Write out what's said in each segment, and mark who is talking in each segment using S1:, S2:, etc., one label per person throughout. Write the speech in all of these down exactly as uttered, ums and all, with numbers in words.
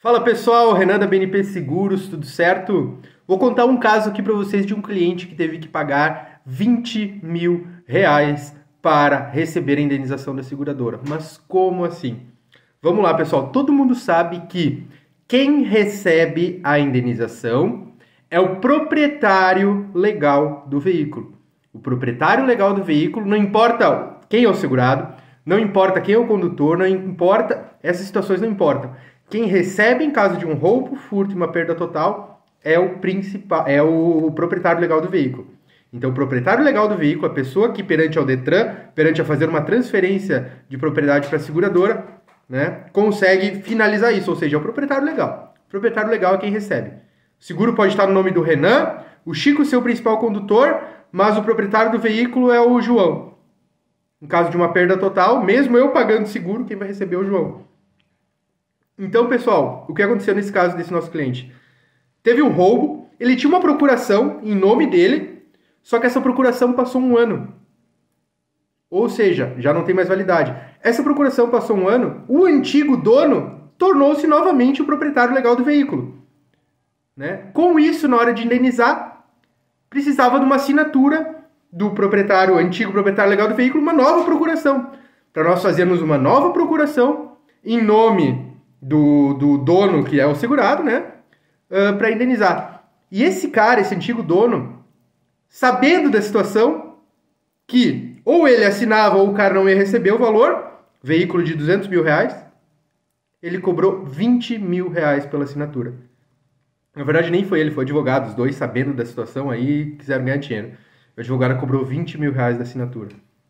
S1: Fala pessoal, Renan da B N P Seguros, tudo certo? Vou contar um caso aqui para vocês de um cliente que teve que pagar vinte mil reais para receber a indenização da seguradora. Mas como assim? Vamos lá pessoal, todo mundo sabe que quem recebe a indenização é o proprietário legal do veículo. O proprietário legal do veículo, não importa quem é o segurado, não importa quem é o condutor, não importa, essas situações não importam. Quem recebe em caso de um roubo, furto e uma perda total é o principal, é o proprietário legal do veículo. Então, o proprietário legal do veículo, a pessoa que perante ao Detran, perante a fazer uma transferência de propriedade para a seguradora, né, consegue finalizar isso, ou seja, é o proprietário legal. O proprietário legal é quem recebe. O seguro pode estar no nome do Renan, o Chico ser o principal condutor, mas o proprietário do veículo é o João. Em caso de uma perda total, mesmo eu pagando seguro, quem vai receber é o João. Então, pessoal, o que aconteceu nesse caso desse nosso cliente? Teve um roubo, ele tinha uma procuração em nome dele, só que essa procuração passou um ano. Ou seja, já não tem mais validade. Essa procuração passou um ano, o antigo dono tornou-se novamente o proprietário legal do veículo. Né? Com isso, na hora de indenizar, precisava de uma assinatura do proprietário, antigo proprietário legal do veículo, uma nova procuração. Para nós fazermos uma nova procuração em nome Do, do dono, que é o segurado, né, uh, para indenizar. E esse cara, esse antigo dono, sabendo da situação, que ou ele assinava ou o cara não ia receber o valor, veículo de duzentos mil reais, ele cobrou vinte mil reais pela assinatura. Na verdade, nem foi ele, foi o advogado, os dois sabendo da situação aí, quiseram ganhar dinheiro. O advogado cobrou vinte mil reais da assinatura.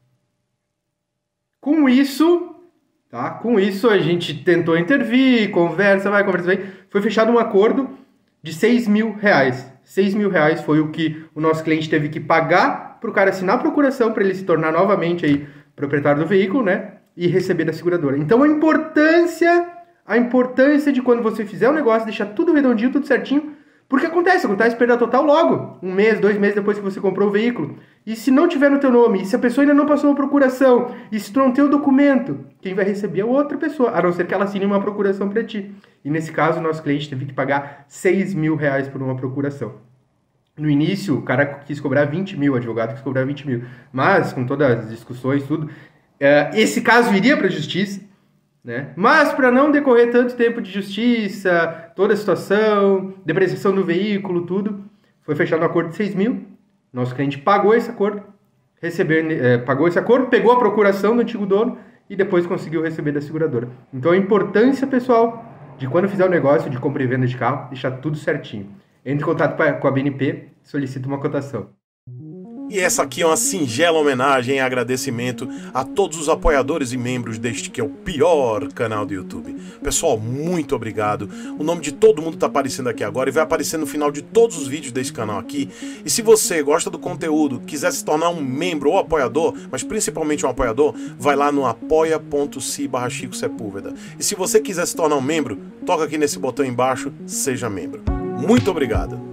S1: Com isso... Tá? Com isso, a gente tentou intervir, conversa, vai, conversa, vai. Foi fechado um acordo de seis mil reais. seis mil reais foi o que o nosso cliente teve que pagar para o cara assinar a procuração para ele se tornar novamente aí proprietário do veículo, né? E receber da seguradora. Então, a importância, a importância de quando você fizer o negócio, deixar tudo redondinho, tudo certinho. Porque acontece, acontece perda total logo. Um mês, dois meses depois que você comprou o veículo. E se não tiver no teu nome, e se a pessoa ainda não passou uma procuração, e se tu não tem o documento, quem vai receber é outra pessoa, a não ser que ela assine uma procuração para ti. E nesse caso, o nosso cliente teve que pagar seis mil reais por uma procuração. No início, o cara quis cobrar vinte mil, o advogado quis cobrar vinte mil. Mas, com todas as discussões, tudo, esse caso iria para a justiça, né? Mas, para não decorrer tanto tempo de justiça, toda a situação, depreciação do veículo, tudo, foi fechado um acordo de seis mil. Nosso cliente pagou esse acordo, receber, eh, pagou esse acordo, pegou a procuração do antigo dono e depois conseguiu receber da seguradora. Então, a importância, pessoal, de quando fizer o negócio de compra e venda de carro, deixar tudo certinho. Entre em contato com a B N P, solicita uma cotação.
S2: E essa aqui é uma singela homenagem e agradecimento a todos os apoiadores e membros deste que é o pior canal do YouTube. Pessoal, muito obrigado. O nome de todo mundo está aparecendo aqui agora e vai aparecer no final de todos os vídeos desse canal aqui. E se você gosta do conteúdo, quiser se tornar um membro ou apoiador, mas principalmente um apoiador, vai lá no apoia.se barra Chico Sepúlveda. E se você quiser se tornar um membro, toca aqui nesse botão embaixo, seja membro. Muito obrigado.